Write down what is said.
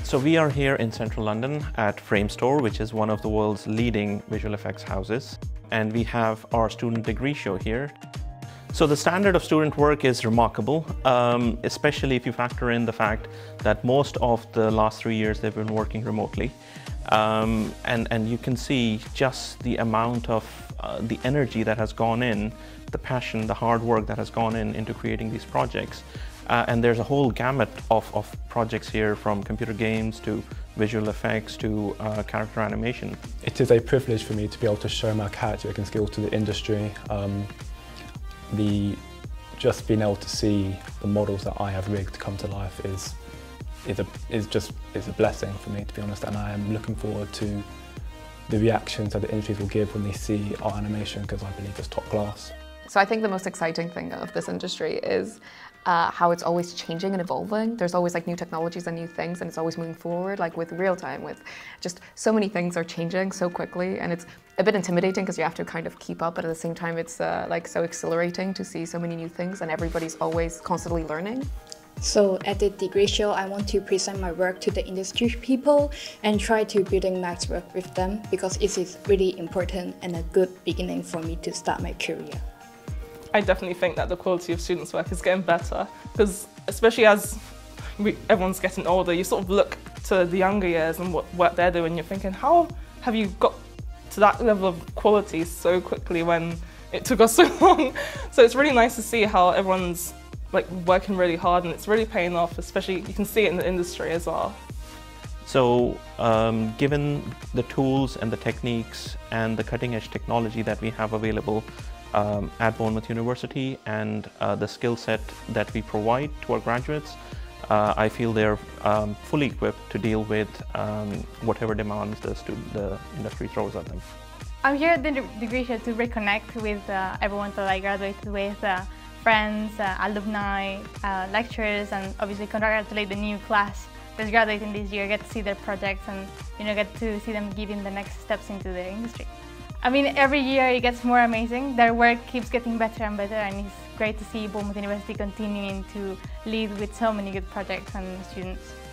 So we are here in central London at Frame Store, which is one of the world's leading visual effects houses. And we have our student degree show here. So the standard of student work is remarkable, especially if you factor in the fact that most of the last 3 years they've been working remotely. And you can see just the amount of the energy that has gone in, the passion, the hard work that has gone into creating these projects. And there's a whole gamut of projects here, from computer games to visual effects to character animation. It is a privilege for me to be able to show my character-making skills to the industry. Just being able to see the models that I have rigged come to life is a blessing for me, to be honest, and I am looking forward to the reactions that the industries will give when they see our animation, because I believe it's top class. So I think the most exciting thing of this industry is how it's always changing and evolving. There's always like new technologies and new things, and it's always moving forward, like with real time, with just so many things are changing so quickly, and it's a bit intimidating because you have to kind of keep up, but at the same time it's like so exhilarating to see so many new things, and everybody's always constantly learning. So at the degree show, I want to present my work to the industry people and try to building network with them, because it is really important and a good beginning for me to start my career. I definitely think that the quality of students' work is getting better, because especially as everyone's getting older, you sort of look to the younger years and what they're doing, you're thinking, how have you got to that level of quality so quickly when it took us so long? So it's really nice to see how everyone's like working really hard, and it's really paying off, especially you can see it in the industry as well. So given the tools and the techniques and the cutting-edge technology that we have available at Bournemouth University, and the skill set that we provide to our graduates, I feel they're fully equipped to deal with whatever demands the industry throws at them. I'm here at the degree show to reconnect with everyone that I graduated with, friends, alumni, lecturers, and obviously congratulate the new class that's graduating this year, get to see their projects and get to see them giving the next steps into the industry. I mean, every year it gets more amazing. Their work keeps getting better and better, and it's great to see Bournemouth University continuing to lead with so many good projects and students.